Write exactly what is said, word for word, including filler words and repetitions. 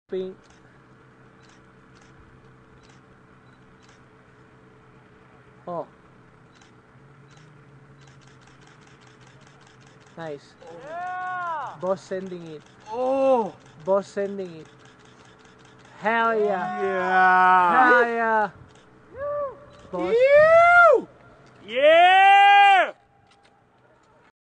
Pink. Oh. Nice. Yeah. Boss sending it. Oh. Boss sending it. Hell yeah. Yeah. Hell yeah. Boss. Yeah.